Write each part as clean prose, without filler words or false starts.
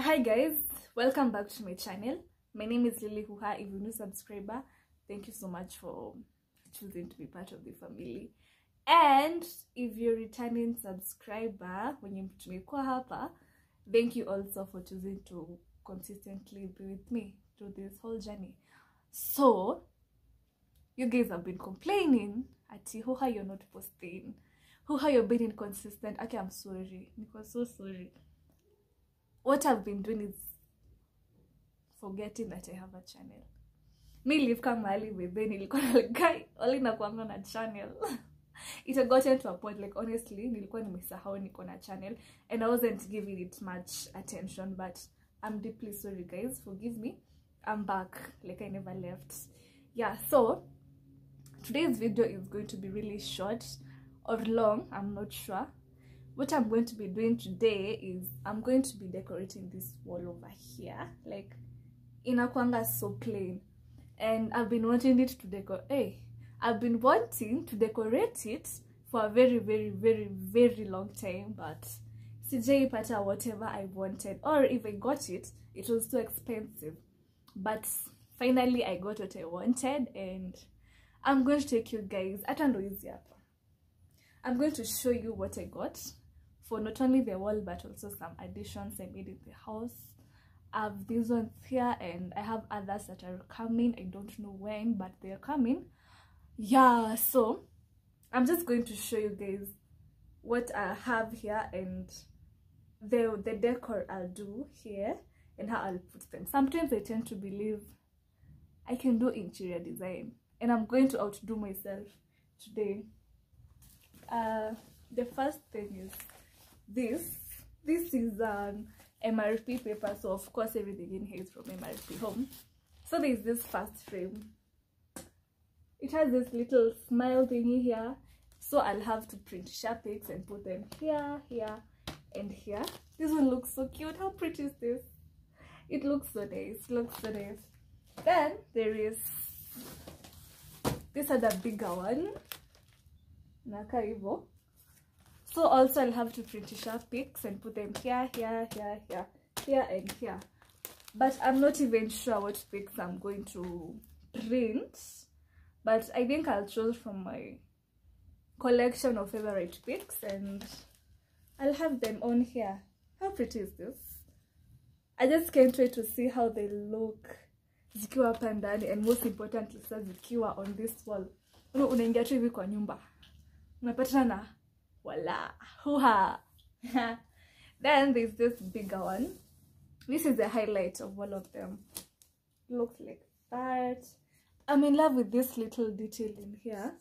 Hi guys, welcome back to my channel. My name is Lily Huha. If you're a new subscriber, thank you so much for choosing to be part of the family. And if you're a returning subscriber, when you tumekuwa hapa, thank you also for choosing to consistently be with me through this whole journey. So, you guys have been complaining at Huha, you're not posting. Huha, you're being inconsistent. Okay, I'm sorry. I'm so sorry. What I've been doing is forgetting that I have a channel. Me live mahali with then nilikuwa like guy only nakuanga na channel. It had gotten to a point like honestly nilikuwa nimesahau niko na channel and I wasn't giving it much attention, but I'm deeply sorry guys, forgive me. I'm back like I never left. Yeah, so today's video is going to be really short or long, I'm not sure. What I'm going to be doing today is I'm going to be decorating this wall over here. Like, inakwanga so plain. And I've been wanting it to decorate. I've been wanting to decorate it for a very, very, very, very long time. But CJ pata whatever I wanted. Or if I got it, it was too expensive. But finally I got what I wanted. And I'm going to take you guys. I'm going to show you what I got for not only the wall but also some additions I made in the house. I have these ones here and I have others that are coming. I don't know when, but they're coming. Yeah, so I'm just going to show you guys what I have here and the decor I'll do here and how I'll put them. Sometimes I tend to believe I can do interior design and I'm going to outdo myself today. The first thing is this is an MRP paper, so of course everything in here is from MRP Home. So there's this first frame. It has this little smile thingy here, so I'll have to print sharp pics and put them here, here, and here. This one looks so cute. How pretty is this? It looks so nice. Then there is this other bigger one. Nakaivo. So also I'll have to print sharp pics and put them here, here, here, here, here, and here. But I'm not even sure what pics I'm going to print. But I think I'll choose from my collection of favorite pics and I'll have them on here. How pretty is this? I just can't wait to see how they look zikiwa hapa ndani, and most importantly zikiwa on this wall. Unaingia tu hivi kwa nyumba. Unapatana na voila, Huha. Then there's this bigger one. This is the highlight of all of them. It looks like that. I'm in love with this little detail in here.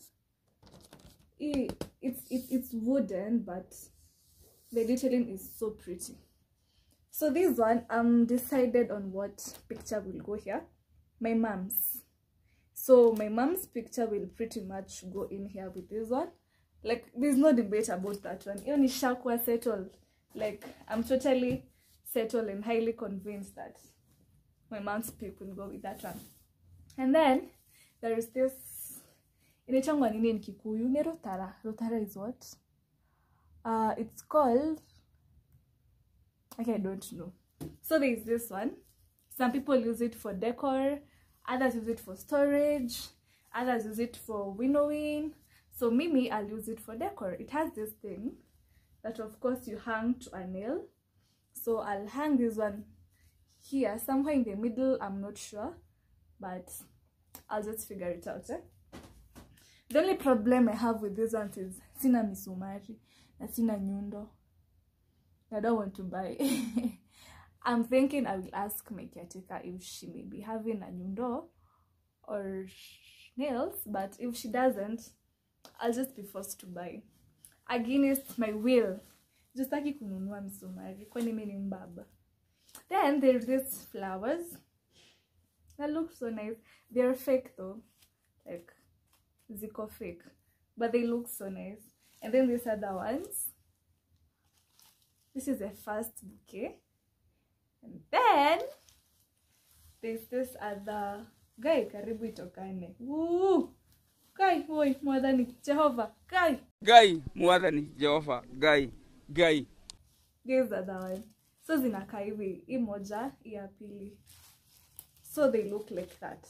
It's wooden, but the detailing is so pretty. So this one, I'm decided on what picture will go here. My mom's. So my mom's picture will pretty much go in here with this one. Like, there's no debate about that one. Even Ishakwa settled. Like, I'm totally settled and highly convinced that my mom's pick will go with that one. And then there is this. Inechangwa nini in Kikuyu? Ne rotara. Rotara is what? It's called. Okay, I don't know. So there is this one. Some people use it for decor. Others use it for storage. Others use it for winnowing. So Mimi, I'll use it for decor. It has this thing that of course you hang to a nail. So I'll hang this one here, somewhere in the middle, I'm not sure. But I'll just figure it out. The only problem I have with this one is sina misumari na sina nyundo. I don't want to buy. I'm thinking I will ask my caretaker if she may be having a nyundo or nails, but if she doesn't, I'll just be forced to buy against my will. Just like kununua msumari kwani mimi ni mbaba. Then there's these flowers that look so nice. They're fake though, like ziko fake, but they look so nice. And then these other ones. This is the first bouquet. And then there's this other guy. Karibu itokane. Woo! Guy, boy, mwadhani Jehovah. Guy, mwadhani Jehovah. Guy. This is the other one. So zinakaa hivi, hii moja, hii ya pili. So they look like that.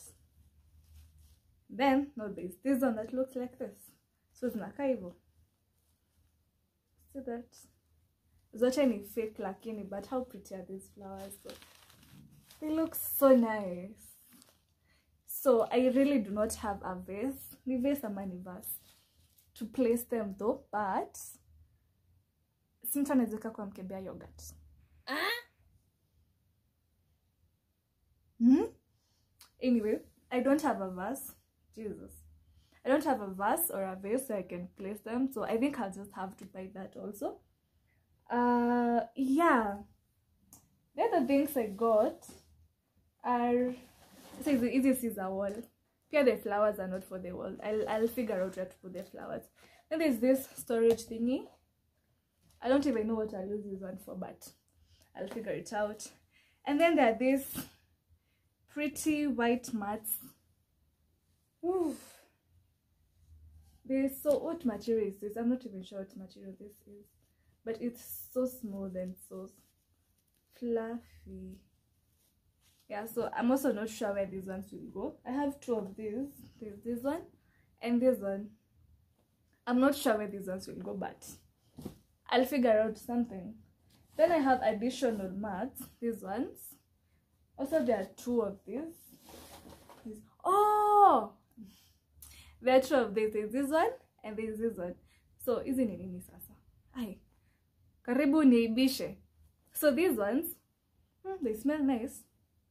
Then no, there's this one that looks like this. So zinakaa hivyo. See that? Zote ni fake lakini, but how pretty are these flowers? So they look so nice. So I really do not have a vase. Ni vase ama ni vase to place them though, but simta nezeka kwa mkebea yogurt. Anyway, I don't have a vase. Jesus. I don't have a vase or a vase so I can place them. So I think I'll just have to buy that also. Yeah. The other things I got are, so it's the easiest is a wall. Here the flowers are not for the wall. I'll figure out where to put the flowers. Then there's this storage thingy. I don't even know what I'll use this one for, but I'll figure it out. And then there are these pretty white mats. Ooh. So what material is this? I'm not even sure what material this is, but it's so smooth and so fluffy. Yeah, so I'm also not sure where these ones will go. I have two of these. There's this one and this one. I'm not sure where these ones will go, but I'll figure out something. Then I have additional mats, these ones. Also, there are two of these. Oh! There are two of these. There's this one and there's this one. So, isn't it nini sasa? Ay. Karibu niibishe. So, these ones, they smell nice.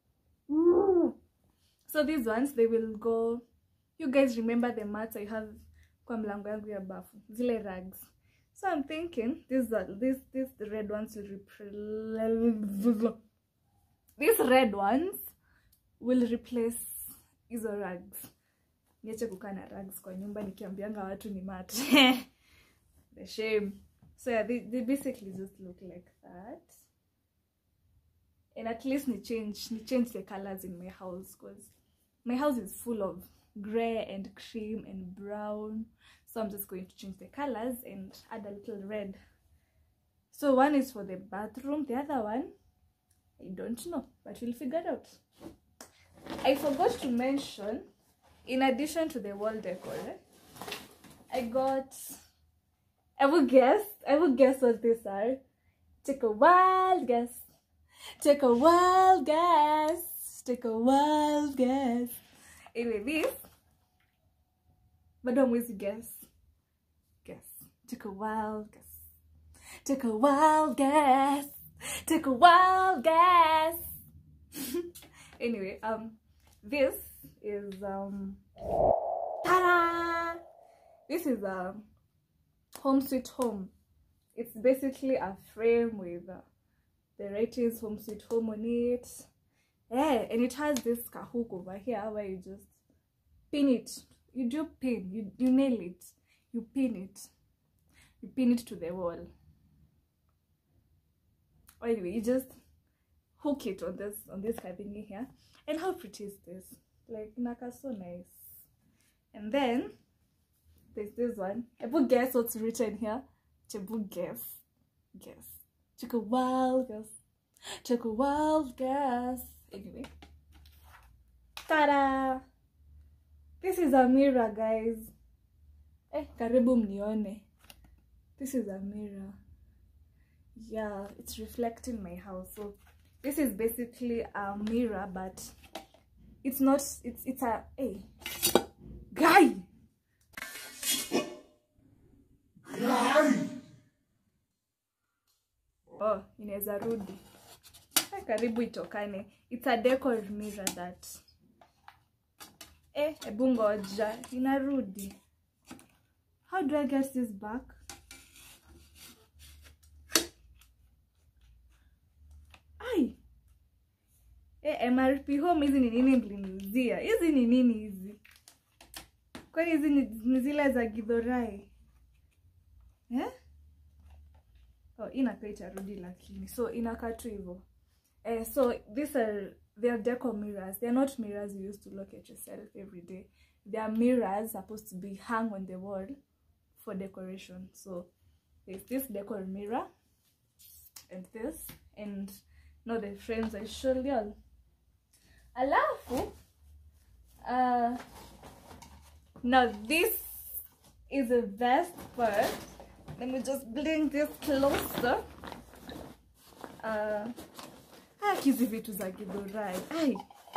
So, these ones, they will go. You guys remember the mats I have kwa mlango yangu ya bafu? Zile rags. So, I'm thinking, these red ones will these red ones will replace hizo rags. Niache kukaa na rags kwa nyumba nikiambianga watu ni mat. The shame. So yeah, they basically just look like that. And at least ni change the colors in my house, because my house is full of gray and cream and brown. So I'm just going to change the colors and add a little red. So one is for the bathroom, the other one I don't know, but we'll figure it out. I forgot to mention, in addition to the wall decor, I got, I will guess what these are. Take a wild guess. Take a wild guess. Take a wild guess. Anyway, this, but don't always guess. Guess. Take a wild guess. Take a wild guess. Take a wild guess. Anyway, this is ta-da! This is a Home Sweet Home. It's basically a frame with the writings Home Sweet Home on it. Yeah, and it has this hook over here where you just pin it. You do pin, you nail it, you pin it. You pin it to the wall. Anyway, you just hook it on this thingy here. And how pretty is this? Like, naka, so nice. And then there's this one. Ebu guess what's written here? Chebu guess. Take a wild guess. Take a wild guess. Anyway. Ta-da! This is a mirror, guys. Karibu mnione. This is a mirror. Yeah, it's reflecting my house. So this is basically a mirror, but it's not, it's a, hey, guy! Oh, inaweza rudi. Karibu itokane. It's a decor mirror that, ebu ngoja, inarudi. How do I get this back? MRP Home, hizi ni nini mliniuzia? Hizi ni nini hizi? Kwani hizi ni zile za Githurai? Oh, inakaa itarudi lakini. So inakaa tu hivyo. So they are decor mirrors. They are not mirrors you use to look at yourself every day. They are mirrors supposed to be hung on the wall for decoration. So there's this decor mirror and and not the frames I showed y'all. Alafu, now this is the best part. Let me just bring this closer. Hizi vitu za Githurai. Ai.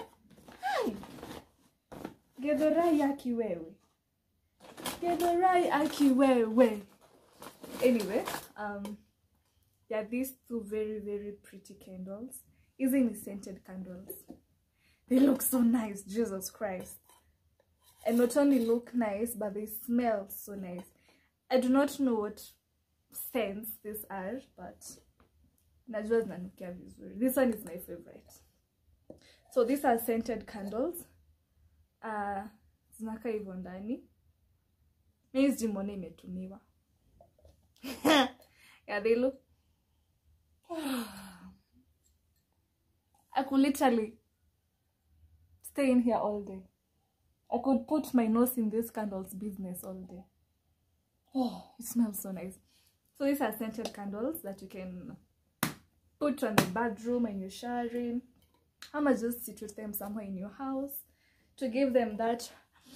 Githurai aki wewe. Githurai aki wewe. Anyway, yeah, these two very, very pretty candles. Easily scented candles. They look so nice, Jesus Christ. And not only look nice, but they smell so nice. I do not know what scents these are, but najua zinanukia vizuri. This one is my favorite. So these are scented candles. Zinaka hivyo ndani. Mimi jimone imetumiwa. Yeah, they look. I could literally stay in here all day. I could put my nose in this candles business all day. Oh, it smells so nice. So these are scented candles that you can put on the bedroom when you're showering. I'ma just sit with them somewhere in your house to give them that,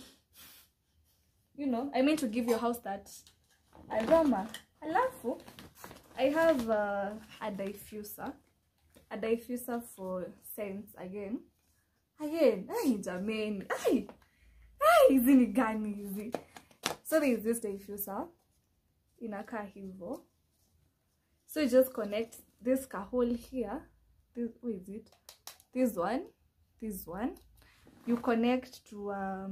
you know, I mean to give your house that aroma. Alafu, I have a diffuser for scents again. Ay, jameni, ay, hizi ni gani hizi? So there is this diffuser, inakaa hivo. So you just connect this hole here. This, what is it? This one. You connect to a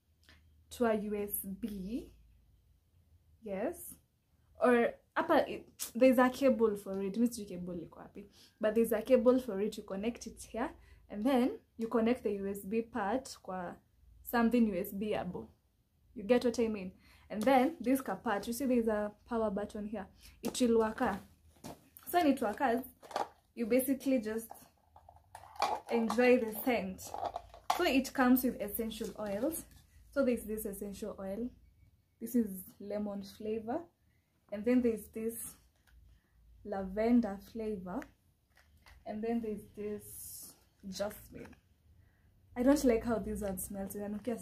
USB. Yes. Or there's a cable for it. Mystery cable iko wapi? But there's a cable for it. You connect it here, and then you connect the USB part kwa something USB-able. You get what I mean? And then this part, you see there's a power button here. It will work. So when it works, you basically just enjoy the scent. So it comes with essential oils. So there's this essential oil. This is lemon flavor. And then there's this lavender flavor. And then there's this jasmine. I don't like how this one smells.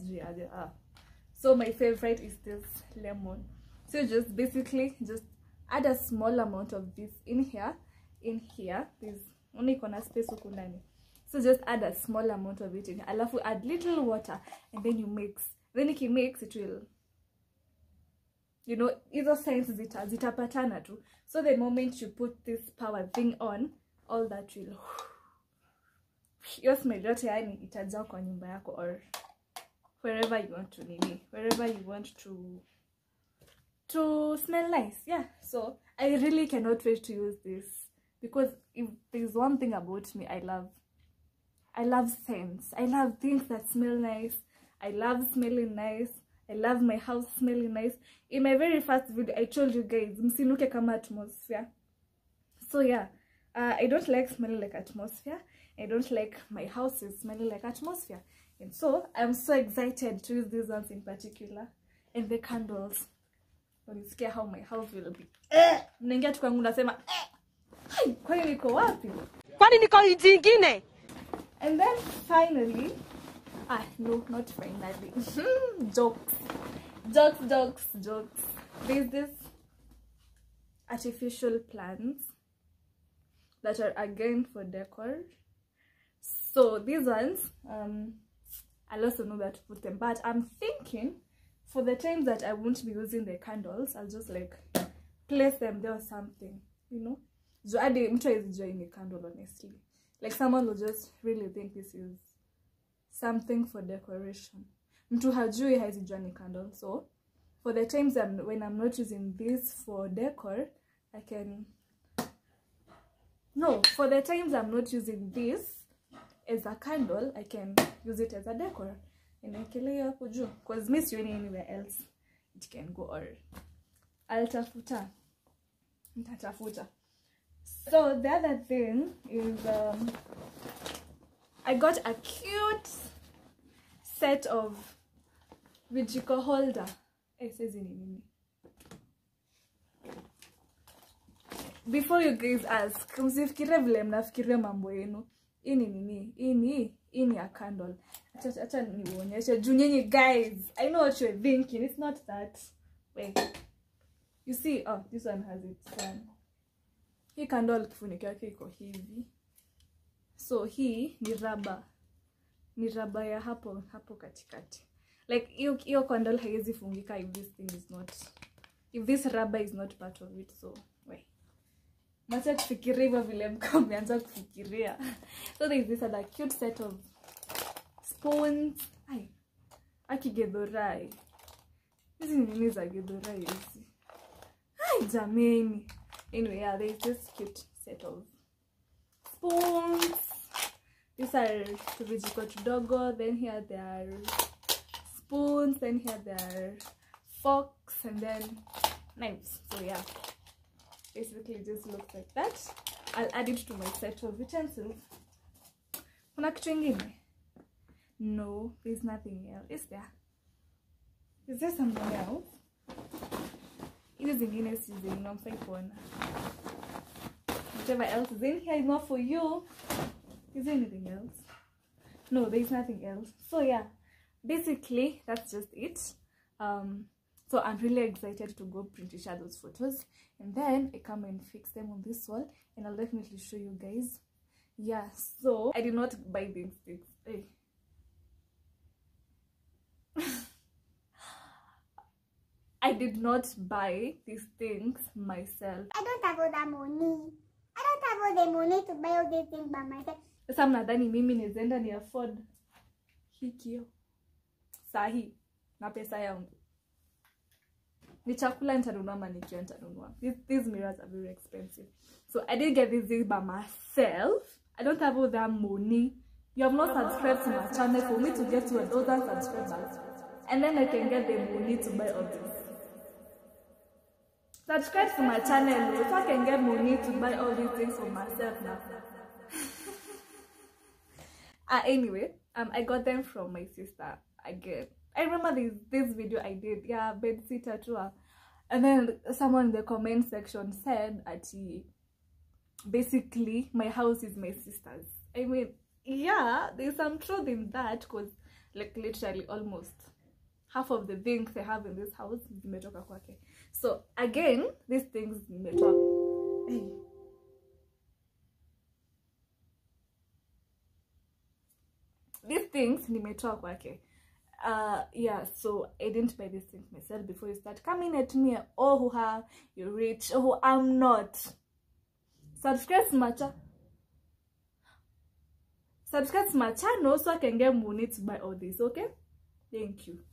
So my favorite is this lemon. So just basically just add a small amount of this in here. There's only corner space huku ndani. So just add a small amount of it in here. Alafu add little water and then you mix. Then if you mix, it will, you know, either scents zitapatana tu. So the moment you put this power thing on, all that will your smell yote yani itajaa kwa nyumba yako or wherever you want to wherever you want to smell nice. Yeah, so I really cannot wait to use this, because if there's one thing about me, I love scents. I love things that smell nice. I love smelling nice. I love my house smelling nice. In my very first video, I told you guys, msinuke kama atmosphere. So yeah, I don't like smelling like atmosphere. I don't like my house is smelling like atmosphere. And so I'm so excited to use these ones in particular. And the candles. When you scare how my house will be. Mnaingia tu kwangu nasema, kwani niko wapi? Kwani niko jingine? And then finally, no, not finally. Jokes. There's this artificial plants that are again for decor. So these ones, I'll also know where to put them. But I'm thinking for the times that I won't be using the candles, I'll just like place them there or something, you know. So I didn't try enjoying a candle, honestly. Like someone will just really think this is something for decoration. Mtu hajui haizijua ni candle. So for the times when I'm not using this for decor, I can... No, for the times I'm not using this as a candle, I can use it as a decor. And I can lay up juu. Because me sioni anywhere else it can go, or nitatafuta. So the other thing is I got a cute set of vijiko holder. It says in before you guys ask, msifikirie vile mnafikiria mambo yenu. Hii ni a candle. Acha nionyeshe juu nyinyi guys. I know what you're thinking. It's not that. Wait. You see, oh, this one has its one. Hii candle kifuniko yake iko hivi. So hii ni rubber. Ni rubber ya hapo katikati. Like hiyo candle haiwezi fungika if this thing is not, if this rubber is not part of it. So wait. Macha kufikiria hivyo vile mko mmeanza kufikiria. So there is this other cute set of spoons. Ai. Akigedhorai. Hizi ni nini za gedhorai hizi? Ai jameni. Anyway, yeah, there is this cute set of spoons. These are vijiko tudogo. Then here there are spoons. Then here there are forks. And then knives. So yeah. Basically it just looks like that. I'll add it to my set of utensils. Kuna kitu ingine? No, there's nothing else. Is there? Is there something else? Hizi zingine si zingine mfai kuona. Whatever else is in here is not for you. Is there anything else? No, there's nothing else. So yeah, basically that's just it. So I'm really excited to go print each other's photos, and then I come and fix them on this wall, and I'll definitely show you guys. Yeah, so I did not buy these things. Hey. I did not buy these things myself. I don't have all that money. I don't have all the money to buy all these things by myself. Sasa mnadhani mimi nizenda ni afford hikio sahi na pesa yangu? Ni chakula nitanunua manikio nitanunua. These mirrors are very expensive. So I didn't get these by myself. I don't have all that money. You have not subscribed to my channel for me to get to 1,000 subscribers. And then I can get the money to buy all this. Subscribe to my channel so I can get money to buy all these things for myself now. Anyway, I got them from my sister again. I remember this video I did, yeah, bedsitter tour, and then someone in the comment section said, basically my house is my sister's. I mean, yeah, there's some truth in that, because like literally almost half of the things I have in this house is zimetoka kwake. So again, these things zimetoka. Hey. These things nimetoa kwake. Yeah, so I didn't buy these things myself before you start coming at me. Oh, Huha, you're rich. Oh, I'm not. Subscribe to my channel. Subscribe to my channel so I can get money to buy all this, okay? Thank you.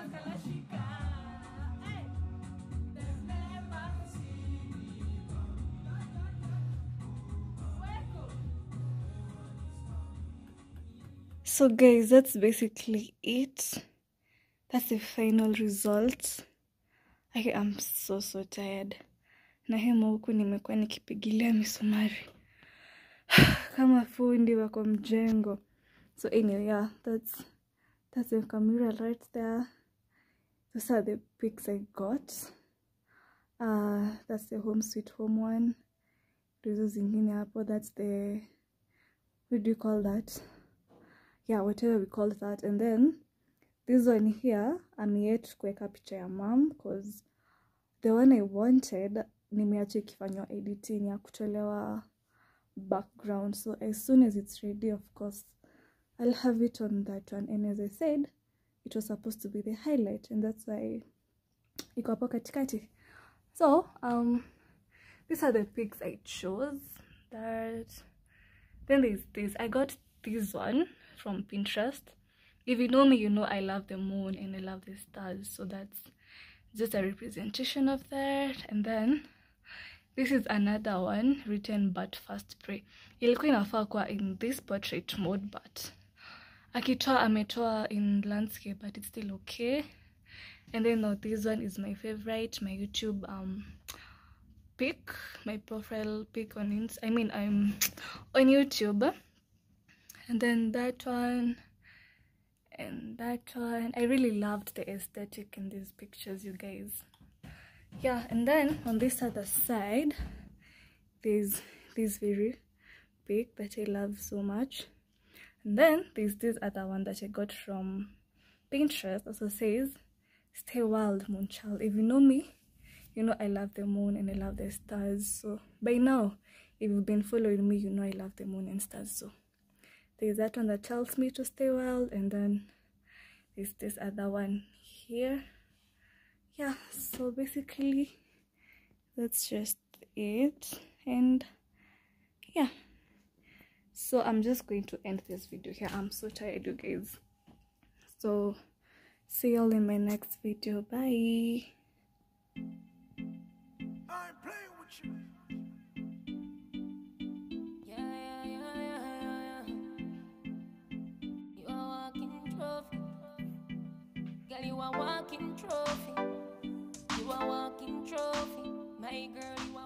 So guys, that's basically it. That's the final result. I am so tired. Na hema huku nimekuwa nikipigilia misumari kama fundi wa kwa mjengo. So anyway, yeah, that's the camera right there. Those are the pics I got. That's the home sweet home one. Hizo zingine hapo, that's the, what do you call that? Yeah, whatever we call that. And then this one here, I'm yet kuweka picha ya mom, because the one I wanted nimeacha ikifanywa editing ya kutolewa background. So as soon as it's ready, of course I'll have it on that one. And as I said, it was supposed to be the highlight, and that's why iko hapo katikati. So these are the pics I chose. Then there's this. I got this one from Pinterest. If you know me, you know I love the moon and I love the stars, so that's just a representation of that. And then this is another one written but first pray. Ilikuwa inafaa kuwa in this portrait mode, but akitoa ametoa in landscape, but it's still okay. And then now this one is my favorite, my YouTube pic, my profile pic on I'm on YouTube. And then that one and that one. I really loved the aesthetic in these pictures, you guys. Yeah, and then on this other side there's this very pic that I love so much. And then there's this other one that I got from Pinterest, also says stay wild, moon child. If you know me, you know I love the moon and I love the stars. So by now, if you've been following me, you know I love the moon and stars. So there's that one that tells me to stay wild, and then there's this other one here. Yeah, so basically that's just it. And yeah, so I'm just going to end this video here. I'm so tired, you guys. So see y'all in my next video. Bye. You are walking trophy. You are walking trophy. My girl, you are